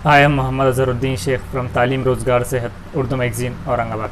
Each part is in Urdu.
I am Mohammad Azharuddin Sheikh from तालीम रोज़गार सेहत उर्दू मैगज़ीन औरंगाबाद।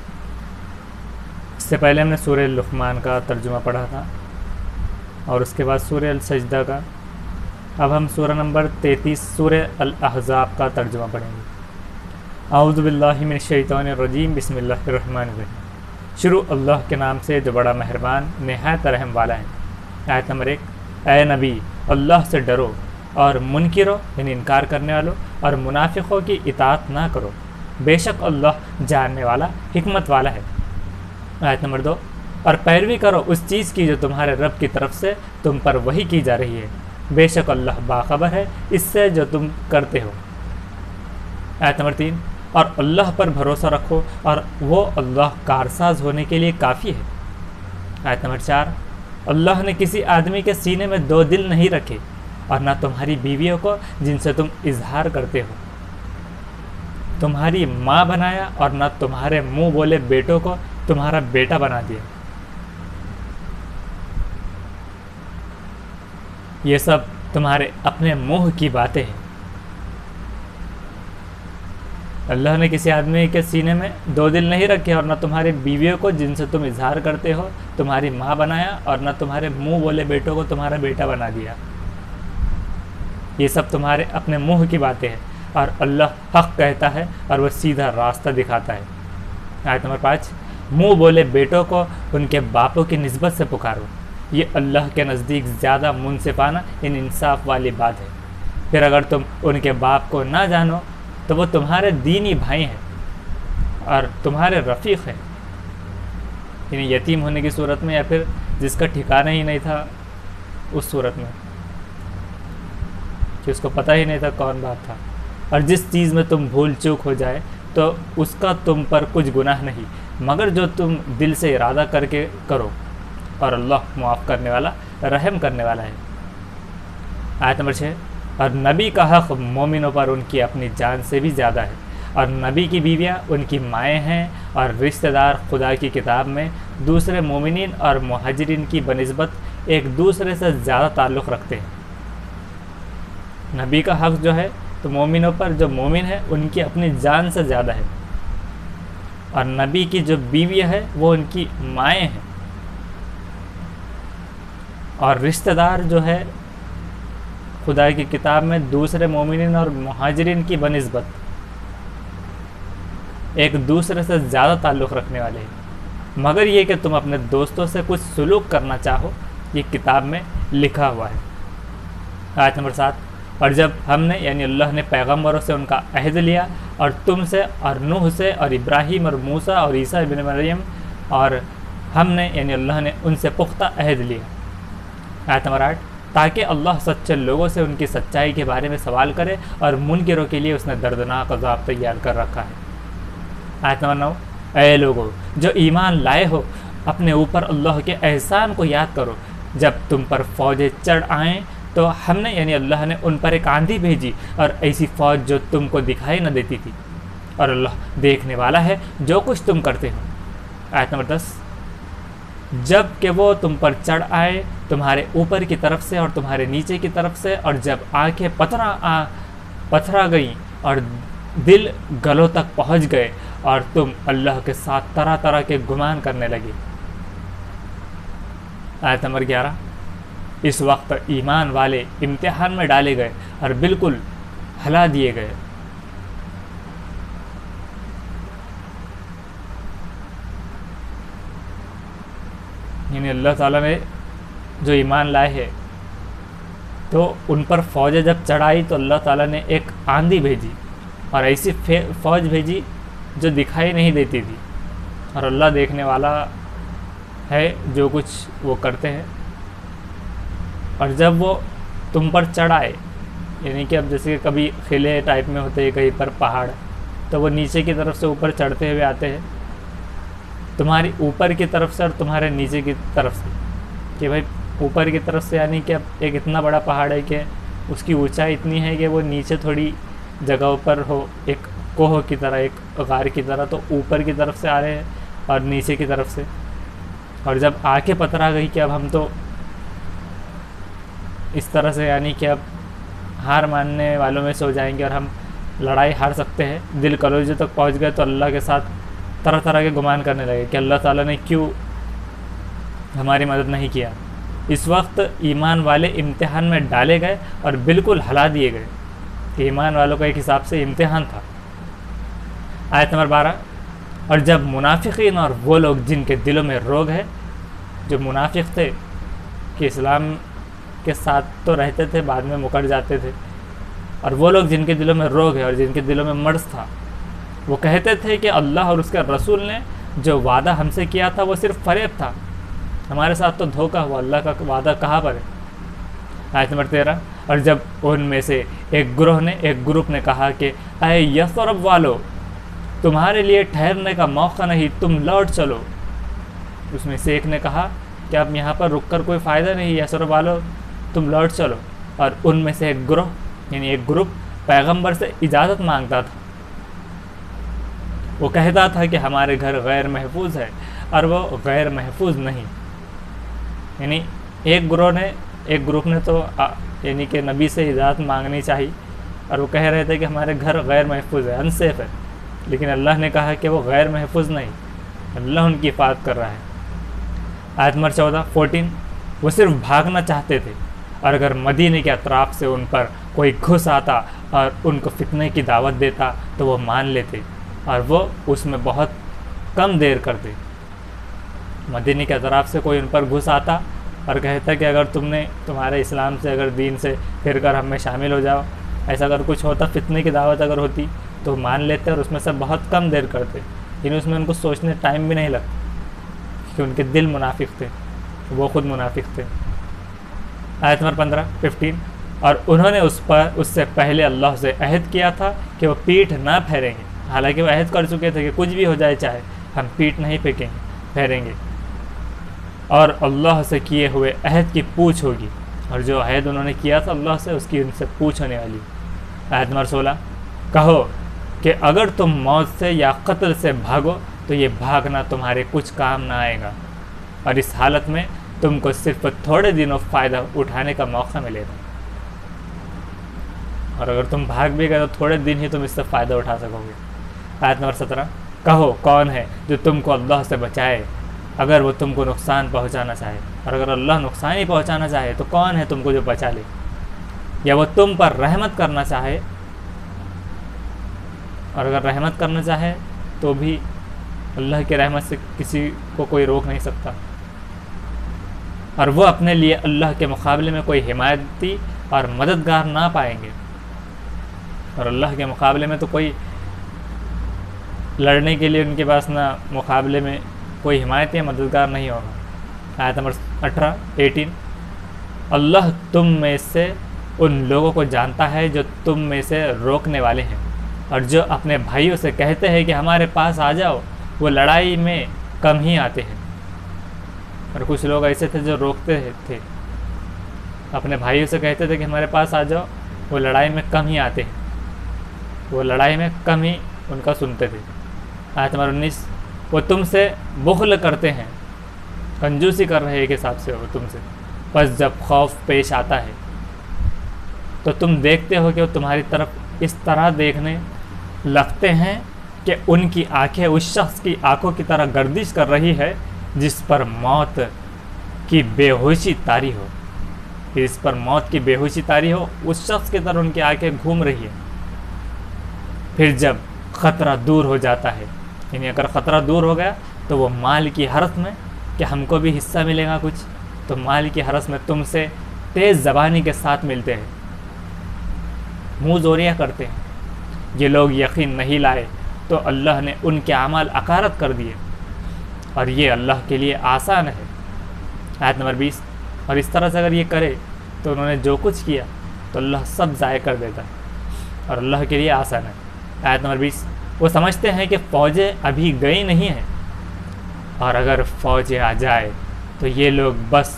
इससे पहले हमने सूरह लुक़मान का तर्जुमा पढ़ा था और उसके बाद सूरह अल-सजदा का। अब हम सूरह नंबर 33 सूरह अल-अहज़ाब का तर्जुमा पढ़ेंगे। आऊज़ु बिल्लाहि मिनश शैतानिर रजीम, बिस्मिल्लाहिर रहमानिर रहीम। शुरू अल्लाह के नाम से जो बड़ा मेहरबान निहायत रहम वाला है। आयत नंबर 1, ऐ नबी अल्लाह से डरो और मुनकिरों यानी इनकार करने वालों और मुनाफिकों की इताअत ना करो, बेशक अल्लाह जानने वाला हिकमत वाला है। आयत नंबर 2, और पैरवी करो उस चीज़ की जो तुम्हारे रब की तरफ से तुम पर वही की जा रही है, बेशक अल्लाह बाखबर है इससे जो तुम करते हो। आयत नंबर 3, और अल्लाह पर भरोसा रखो और वो अल्लाह कारसाज होने के लिए काफ़ी है। आयत नंबर 4, अल्लाह ने किसी आदमी के सीने में 2 दिल नहीं रखे और ना तुम्हारी बीवियों को जिनसे तुम इजहार करते हो तुम्हारी माँ बनाया और ना तुम्हारे मुंह बोले बेटों को तुम्हारा बेटा बना दिया। ये सब तुम्हारे अपने मुंह की बातें हैं। अल्लाह ने किसी आदमी के सीने में 2 दिल नहीं रखे और ना तुम्हारी बीवियों को जिनसे तुम इजहार करते हो तुम्हारी माँ बनाया और ना तुम्हारे मुंह बोले बेटों को तुम्हारा बेटा बना दिया। ये सब तुम्हारे अपने मुंह की बातें हैं और अल्लाह हक़ कहता है और वह सीधा रास्ता दिखाता है। आयत नंबर 5, मुंह बोले बेटों को उनके बापों की निस्बत से पुकारो, ये अल्लाह के नज़दीक ज़्यादा मुनसिफाना इन इंसाफ वाली बात है। फिर अगर तुम उनके बाप को ना जानो तो वो तुम्हारे दीनी भाई हैं और तुम्हारे रफ़ीक हैं, यानी यतीम होने की सूरत में या फिर जिसका ठिकाना ही नहीं था उस सूरत में कि उसको पता ही नहीं था कौन बाप था। और जिस चीज़ में तुम भूल चूक हो जाए तो उसका तुम पर कुछ गुनाह नहीं मगर जो तुम दिल से इरादा करके करो, और अल्लाह मुआफ़ करने वाला रहम करने वाला है। आयत नंबर 6, और नबी का हक़ मोमिनों पर उनकी अपनी जान से भी ज़्यादा है और नबी की बीवियाँ उनकी माएँ हैं और रिश्तेदार खुदा की किताब में दूसरे मोमिनीन और मुहाजिरीन की बनिस्बत एक दूसरे से ज़्यादा ताल्लुक़ रखते हैं। नबी का हक़ जो है तो मोमिनों पर, जो मोमिन है उनकी अपनी जान से ज़्यादा है, और नबी की जो बीवियाँ है वो उनकी माएँ हैं, और रिश्तेदार जो है खुदा की किताब में दूसरे मोमिनीन और मुहाजिरीन की बनिस्बत एक दूसरे से ज़्यादा ताल्लुक़ रखने वाले हैं, मगर ये कि तुम अपने दोस्तों से कुछ सुलूक करना चाहो, ये किताब में लिखा हुआ है। आयत नंबर 7, और जब हमने यानी अल्लाह ने पैगम्बरों से उनका अहद लिया और तुमसे और नूह से और इब्राहीम और मूसा और ईसा इब्न मरियम, और हमने यानी अल्लाह ने उनसे पुख्ता अहद लिया। आयत नंबर 8, ताकि अल्लाह सच्चे लोगों से उनकी सच्चाई के बारे में सवाल करे और मुनकिरों के लिए उसने दर्दनाक अज़ाब तैयार कर रखा है। आयत नंबर 9, ऐ लोगो जो ईमान लाए हो अपने ऊपर अल्लाह के एहसान को याद करो, जब तुम पर फ़ौजें चढ़ आएँ तो हमने यानी अल्लाह ने उन पर एक आंधी भेजी और ऐसी फ़ौज जो तुमको दिखाई न देती थी, और अल्लाह देखने वाला है जो कुछ तुम करते हो। आयत नंबर 10, जब कि वो तुम पर चढ़ आए तुम्हारे ऊपर की तरफ से और तुम्हारे नीचे की तरफ से, और जब आंखें पथरा गईं और दिल गलों तक पहुंच गए और तुम अल्लाह के साथ तरह तरह के गुमान करने लगे। आयत नंबर 11, इस वक्त ईमान वाले इम्तिहान में डाले गए और बिल्कुल हला दिए गए। यानी अल्लाह ताला ने जो ईमान लाए हैं तो उन पर फ़ौजें जब चढ़ाई तो अल्लाह ताला ने एक आंधी भेजी और ऐसी फ़ौज भेजी जो दिखाई नहीं देती थी, और अल्लाह देखने वाला है जो कुछ वो करते हैं। और जब वो तुम पर चढ़ आए, यानी कि अब जैसे कभी किले टाइप में होते हैं कहीं पर पहाड़, तो वो नीचे की तरफ से ऊपर चढ़ते हुए आते हैं, तुम्हारी ऊपर की तरफ से और तुम्हारे नीचे की तरफ से, कि भाई ऊपर की तरफ से यानी कि अब एक इतना बड़ा पहाड़ है कि उसकी ऊंचाई इतनी है कि वो नीचे थोड़ी जगहों पर हो, एक कोह की तरह, एक गार की तरह, तो ऊपर की तरफ से आ रहे हैं और नीचे की तरफ से। और जब आंखें पतरा गई कि अब हम तो इस तरह से यानी कि अब हार मानने वालों में से हो जाएंगे और हम لڑائی ہار سکتے ہیں، دل کلیجے تک پہنچ گئے تو اللہ کے ساتھ طرح طرح کے گمان کرنے لگے کہ اللہ تعالیٰ نے کیوں ہماری مدد نہیں کیا۔ اس وقت ایمان والے امتحان میں ڈالے گئے اور بالکل ہلا دیے گئے کہ ایمان والوں کا ایک حساب سے امتحان تھا۔ آیت نمبر 12، اور جب منافقین اور وہ لوگ جن کے دلوں میں روگ ہے، جو منافق تھے کہ اسلام کے ساتھ تو رہتے تھے بعد میں مکر جاتے تھے، اور وہ لوگ جن کے دلوں میں روگ ہے اور جن کے دلوں میں مرض تھا، وہ کہتے تھے کہ اللہ اور اس کے رسول نے جو وعدہ ہم سے کیا تھا وہ صرف فریب تھا، ہمارے ساتھ تو دھوکہ ہوا، اللہ کا وعدہ کہاں پر ہے۔ آیت نمبر 13، اور جب ان میں سے ایک گروپ نے کہا کہ اے یثرب والو، تمہارے لیے ٹھہرنے کا موقع نہیں، تم لوٹ چلو۔ اس میں سے ایک نے کہا کہ اب یہاں پر رک کر کوئی فائدہ نہیں، یثرب والو تم لوٹ چلو۔ اور ان میں سے ایک گروپ پیغمبر سے اجازت مانگتا تھا، وہ کہتا تھا کہ ہمارے گھر غیر محفوظ ہے، اور وہ غیر محفوظ نہیں۔ یعنی ایک گروپ نے تو یعنی کہ نبی سے اجازت مانگنی چاہیے، اور وہ کہہ رہے تھے کہ ہمارے گھر غیر محفوظ ہے، انسیف ہے، لیکن اللہ نے کہا کہ وہ غیر محفوظ نہیں، اللہ ان کی حفاظت کر رہا ہے۔ آیت نمبر 14، وہ صرف بھاگنا چاہتے تھے، اور اگر مدینے کے اطراف سے ان پر کوئی گھس آتا اور ان کو فتنے کی دعوت دیتا تو وہ مان لیتے، اور وہ اس میں بہت کم دیر کرتے۔ مدینے کے اطراف سے کوئی ان پر گھس آتا اور کہتا کہ اگر تمہارے اسلام سے، اگر دین سے پھر کر ہم میں شامل ہو جاؤ، ایسا اگر کچھ ہوتا، فتنے کی دعوت اگر ہوتی تو مان لیتے، اور اس میں سے بہت کم دیر کرتے، یعنی اس میں ان کو سوچنے ٹائم بھی نہیں لگتا، کہ ان کے دل منافق تھے، وہ خود منافق تھے۔ آیت نمبر 15، اور انہوں نے اس سے پہلے اللہ سے عہد کیا تھا کہ وہ پیٹھ نہ پھیریں گے، حالانکہ وہ عہد کر چکے تھے کہ کچھ بھی ہو جائے چاہے ہم پیٹھ نہیں پھیریں گے، اور اللہ سے کیے ہوئے عہد کی پوچھ ہوگی، اور جو عہد انہوں نے کیا تھا اللہ سے اس کی ان سے پوچھ ہونے والی۔ آیت نمبر 16، کہو کہ اگر تم موت سے یا قتل سے بھاگو تو یہ بھاگنا تمہارے کچھ کام نہ آئے گا، اور اس حالت میں تم کو صرف تھوڑے دنوں فائدہ اٹھانے کا موقع ملے گا، اور اگر تم بھاگ بھی گئے تو تھوڑے دن ہی تم اس سے فائدہ اٹھا سکو گے۔ آیت نمبر 17، کہو کون ہے جو تم کو اللہ سے بچائے اگر وہ تم کو نقصان پہنچانا چاہے، اور اگر اللہ نقصان ہی پہنچانا چاہے تو کون ہے تم کو جو بچا لے، یا وہ تم پر رحمت کرنا چاہے، اور اگر رحمت کرنا چاہے تو بھی اللہ کی رحمت سے کسی کو کوئی روک نہیں سکتا، اور وہ اپنے لیے اللہ کے مقابلے میں کوئی حمایتی اور مددگار نہ پائیں گے، اور اللہ کے مقابلے میں تو کوئی لڑنے کے لیے ان کے پاس نہ مقابلے میں کوئی حمایتی یا مددگار نہیں ہوگا۔ آیت نمبر 18، اللہ تم میں سے ان لوگوں کو جانتا ہے جو تم میں سے روکنے والے ہیں، اور جو اپنے بھائیوں سے کہتے ہیں کہ ہمارے پاس آ جاؤ، وہ لڑائی میں کم ہی آتے ہیں۔ اور کچھ لوگ ایسے تھے جو روکتے تھے، اپنے بھائیوں سے کہتے تھے کہ ہمارے پاس آ جاؤ، وہ لڑائی میں کم ہی آتے ہیں، وہ لڑائی میں کم ہی ان کا سنتے تھے۔ آیت نمبر 19، وہ تم سے بخل کرتے ہیں، کنجوسی کر رہے ایک حساب سے وہ تم سے، بس جب خوف پیش آتا ہے تو تم دیکھتے ہو کہ وہ تمہاری طرف اس طرح دیکھنے لگتے ہیں کہ ان کی آنکھیں اس شخص کی آنکھوں کی طرح گردش کر رہی ہے جس پر موت کی بے ہوشی طاری ہو، جس پر موت کی بے ہوشی طاری ہو، اس شخص کی طرح ان کی آنکھیں گھوم رہی ہے۔ پھر جب خطرہ دور ہو جاتا ہے، یعنی اگر خطرہ دور ہو گیا تو وہ مال کی حرص میں کہ ہم کو بھی حصہ ملے گا کچھ، تو مال کی حرص میں تم سے تیز زبانی کے ساتھ ملتے ہیں، منہ زوریاں کرتے ہیں۔ یہ لوگ یقین نہیں لائے تو اللہ نے ان کے اعمال اکارت کر دیے، اور یہ اللہ کے لیے آسان ہے۔ آیت نمبر 20، اور اس طرح سے اگر یہ کرے تو انہوں نے جو کچھ کیا تو اللہ سب ضائع کر دیتا ہے، اور اللہ کے لیے آسان ہے۔ آیت نمبر 20، وہ سمجھتے ہیں کہ فوجیں ابھی گئی نہیں ہیں، اور اگر فوجیں آ جائے تو یہ لوگ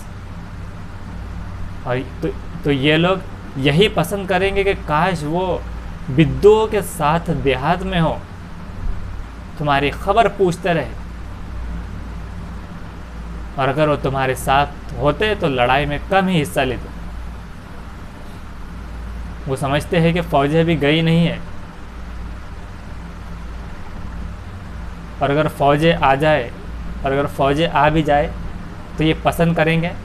تو یہ لوگ یہی پسند کریں گے کہ کاش وہ بدوؤں کے ساتھ دیہات میں ہو، تمہاری خبر پوچھتے رہے، اور اگر وہ تمہارے ساتھ ہوتے تو لڑائی میں کم ہی حصہ لیتے۔ وہ سمجھتے ہیں کہ فوجیں بھی گئی نہیں ہیں، اور اگر فوجیں آ جائے اور اگر فوجیں آ بھی جائے تو یہ پسند کریں گے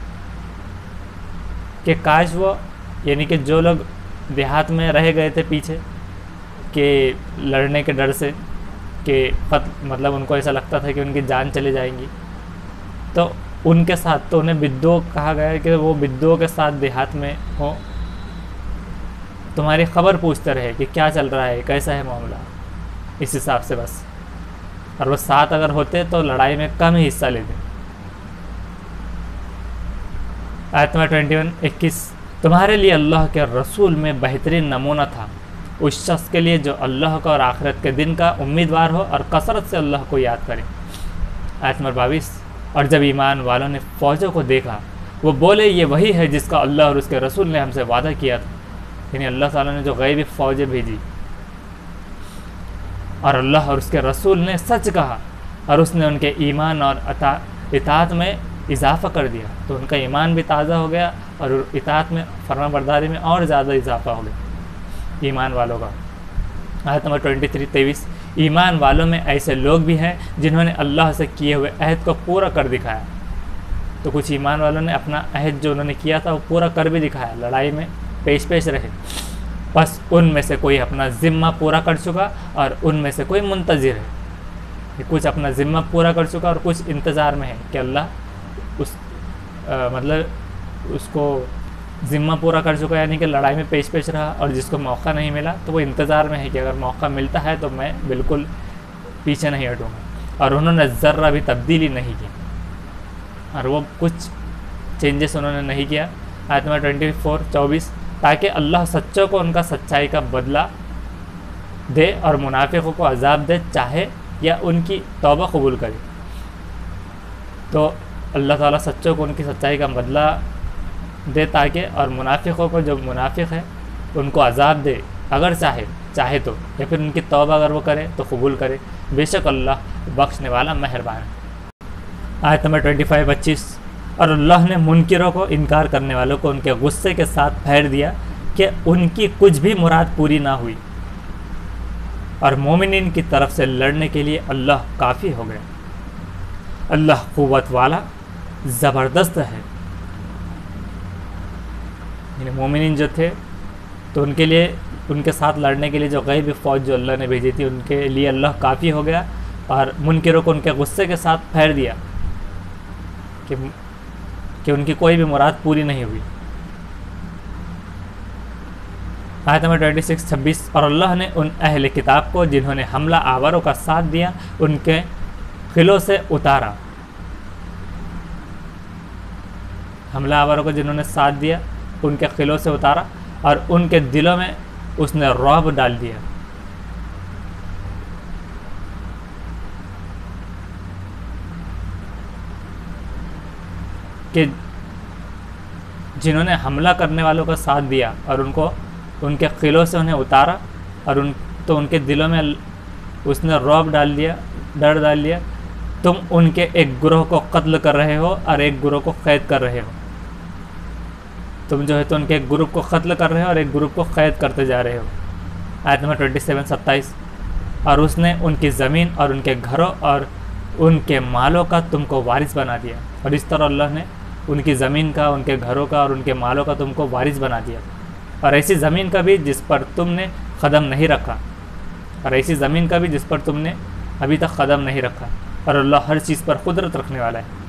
کہ کاش وہ، یعنی کہ جو لوگ دیہات میں رہ گئے تھے پیچھے کہ لڑنے کے ڈر سے کہ مطلب ان کو ایسا لگتا تھا کہ ان کی جان چلے جائیں گی، تو ان کے ساتھ تو انہیں بدو کہا گیا ہے کہ وہ بدو کے ساتھ دیہات میں ہوں، تمہاری خبر پوچھتے رہے کہ کیا چل رہا ہے، کیسا ہے معاملہ، اس حساب سے بس. اور وہ ساتھ اگر ہوتے تو لڑائی میں کم ہی حصہ لیتے. آیت نمبر 21 تمہارے لیے اللہ کے رسول میں بہترین نمونہ تھا اس شخص کے لیے جو اللہ کا اور آخرت کے دن کا امیدوار ہو اور کثرت سے اللہ کو یاد کرے. آیت نمبر 22 اور جب ایمان والوں نے فوجوں کو دیکھا وہ بولے یہ وہی ہے جس کا اللہ اور اس کے رسول نے ہم سے وعدہ کیا تھا. یعنی اللہ تعالیٰ نے جو غیبی فوجیں بھیجی اور اللہ اور اس کے رسول نے سچ کہا اور اس نے ان کے ایمان اور اطاعت میں اضافہ کر دیا، تو ان کا ایمان بھی تازہ ہو گیا اور اطاعت میں، فرما برداری میں اور زیادہ اضافہ ہو گیا ایمان والوں کا. آیت نمبر 23 ایمان والوں میں ایسے لوگ بھی ہیں جنہوں نے اللہ سے کیے ہوئے عہد کو پورا کر دکھایا. تو کچھ ایمان والوں نے اپنا عہد جو انہوں نے کیا تھا وہ پورا کر بھی دکھایا، لڑائی میں پیش رہے. بس ان میں سے کوئی اپنا ذمہ پورا کر چکا اور ان میں سے کوئی منتظر ہے. کہ کچھ اپنا ذمہ پورا کر چکا اور کچھ انتظار میں ہے کہ اللہ مطلب اس کو ذمہ پورا کر چکا، یعنی کہ لڑائی میں پیش رہا، اور جس کو موقع نہیں ملا تو وہ انتظار میں ہے کہ اگر موقع ملتا ہے تو میں بالکل پیچھے نہیں ہٹوں گا. اور انہوں نے ذرہ بھی تبدیلی نہیں کی اور وہ کچھ چینجز انہوں نے نہیں کیا. آیت نمبر 24 تاکہ اللہ سچوں کو ان کا سچائی کا بدلہ دے اور منافقوں کو عذاب دے چاہے یا ان کی توبہ قبول کرے. تو اللہ تعالیٰ سچوں کو ان کی سچائی کا بدلہ دے تاکہ، اور منافقوں کو جو منافق ہے ان کو عذاب دے اگر چاہے تو، یا پھر ان کی توبہ اگر وہ کرے تو قبول کرے. بے شک اللہ بخشنے والا مہربان ہے. آیت نمبر 25 اور اللہ نے منکروں کو، انکار کرنے والوں کو ان کے غصے کے ساتھ پھیر دیا کہ ان کی کچھ بھی مراد پوری نہ ہوئی اور مومنین کی طرف سے لڑنے کے لیے اللہ کافی ہو گئے. اللہ قوت والا زبردست ہے. یعنی مومنین جو تھے تو ان کے لیے، ان کے ساتھ لڑنے کے لیے جو غیبی فوج جو اللہ نے بھیجی تھی ان کے لیے اللہ کافی ہو گیا، اور منکروں کو ان کے غصے کے ساتھ پھیر دیا کہ ان کی کوئی بھی مراد پوری نہیں ہوئی. آیت نمبر 26 اور اللہ نے ان اہل کتاب کو جنہوں نے حملہ آوروں کا ساتھ دیا ان کے قلعوں سے اتارا. حملہ آوروں کو جنہوں نے ساتھ دیا ان کے قلعوں سے اتارا اور ان کے دلوں میں اس نے رعب ڈال دیا. کہ جنہوں نے حملہ کرنے والوں کا ساتھ دیا اور ان کے قلعوں سے انہیں اتارا اور ان کے دلوں میں اس نے رعب ڈال دیا، ڈر ڈال دیا. تم ان کے ایک گروہ کو قتل کر رہے ہو اور ایک گروہ کو قید کر رہے ہو. تم جو ہے تو ان کے ایک گروپ کو قتل کر رہے ہو اور ایک گروپ کو قید کرتے جا رہے ہو. آیت نمبر 27 اور اس نے ان کی زمین اور ان کے گھروں اور ان کے مالوں کا تم کو وارث بنا دیا. اور اس طرح اللہ نے ان کی زمین کا، ان کے گھروں کا اور ان کے مالوں کا تم کو وارث بنا دیا. اور ایسی زمین کا بھی جس پر تم نے قدم نہیں رکھا، اور ایسی زمین کا بھی جس پر تم نے ابھی تک قدم نہیں رکھا. اور اللہ ہر چیز پر قدرت رکھنے والا ہے.